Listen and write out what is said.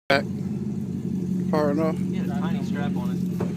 Back far enough. Yeah, a tiny strap on it.